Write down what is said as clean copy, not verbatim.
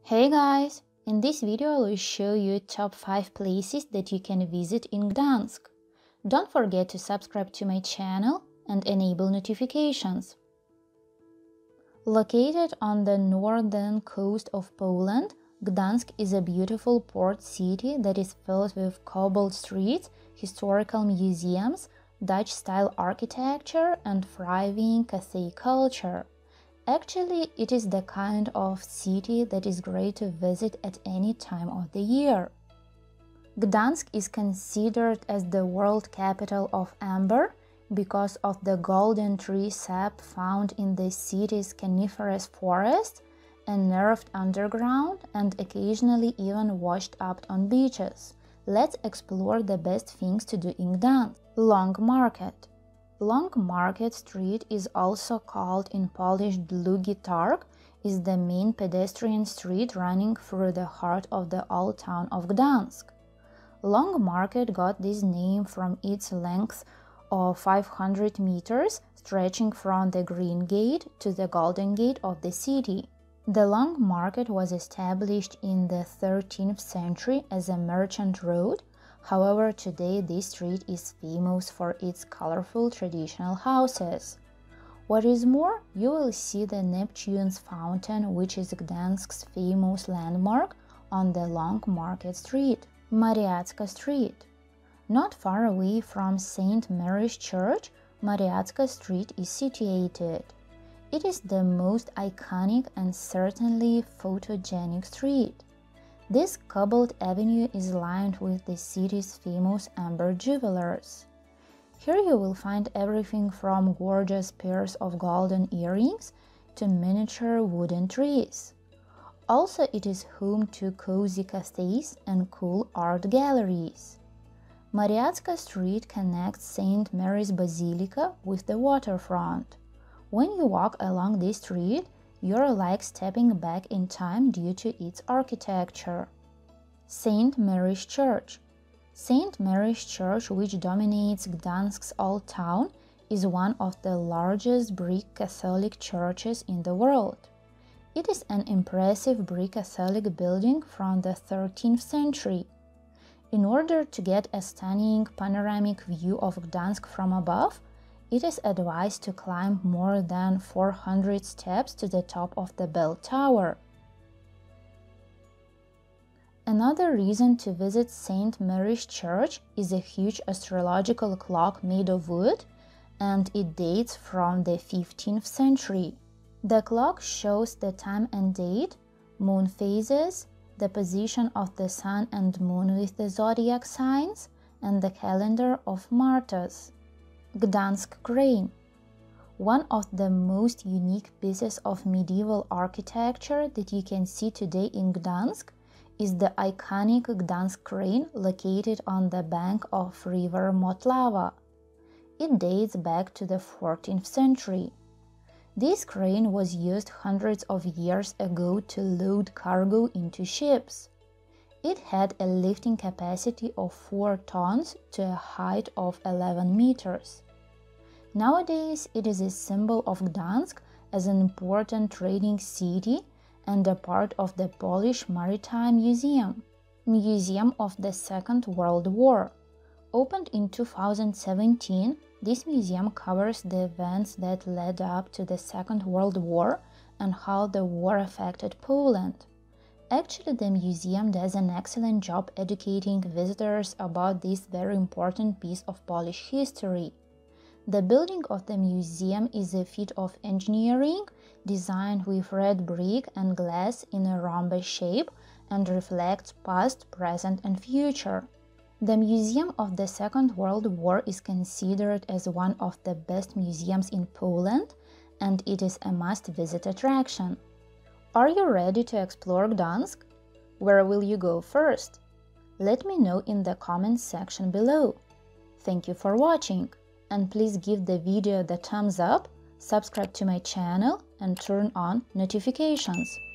Hey guys! In this video I will show you top 5 places that you can visit in Gdansk. Don't forget to subscribe to my channel and enable notifications. Located on the northern coast of Poland, Gdansk is a beautiful port city that is filled with cobbled streets, historical museums, Dutch-style architecture and thriving cafe culture. Actually, it is the kind of city that is great to visit at any time of the year. Gdansk is considered as the world capital of amber because of the golden tree sap found in the city's coniferous forest, unearthed underground and occasionally even washed up on beaches. Let's explore the best things to do in Gdansk. Long Market. Long Market Street is also called in Polish Długi Targ, is the main pedestrian street running through the heart of the old town of Gdansk. Long Market got this name from its length of 500 meters, stretching from the Green Gate to the Golden Gate of the city. The Long Market was established in the 13th century as a merchant road. However, today this street is famous for its colorful traditional houses. What is more, you will see the Neptune's Fountain, which is Gdansk's famous landmark on the Long Market Street. Mariacka Street. Not far away from St. Mary's Church, Mariacka Street is situated. It is the most iconic and certainly photogenic street. This cobbled avenue is lined with the city's famous amber jewelers. Here you will find everything from gorgeous pairs of golden earrings to miniature wooden trees. Also, it is home to cozy cafes and cool art galleries. Mariacka Street connects St. Mary's Basilica with the waterfront. When you walk along this street, you're like stepping back in time due to its architecture. St. Mary's Church. St. Mary's Church, which dominates Gdansk's old town, is one of the largest brick Catholic churches in the world. It is an impressive brick Catholic building from the 13th century. In order to get a stunning panoramic view of Gdansk from above, it is advised to climb more than 400 steps to the top of the bell tower. Another reason to visit St. Mary's Church is a huge astrological clock made of wood, and it dates from the 15th century. The clock shows the time and date, moon phases, the position of the sun and moon with the zodiac signs, and the calendar of martyrs. Gdansk Crane. One of the most unique pieces of medieval architecture that you can see today in Gdansk is the iconic Gdansk Crane located on the bank of river Motlava. It dates back to the 14th century. This crane was used hundreds of years ago to load cargo into ships. It had a lifting capacity of 4 tons to a height of 11 meters. Nowadays, it is a symbol of Gdansk as an important trading city and a part of the Polish Maritime Museum of the Second World War. Opened in 2017, this museum covers the events that led up to the Second World War and how the war affected Poland. Actually, the museum does an excellent job educating visitors about this very important piece of Polish history. The building of the museum is a feat of engineering, designed with red brick and glass in a rhombus shape and reflects past, present and future. The Museum of the Second World War is considered as one of the best museums in Poland, and it is a must-visit attraction. Are you ready to explore Gdansk? Where will you go first? Let me know in the comments section below. Thank you for watching, and please give the video the thumbs up, subscribe to my channel and turn on notifications.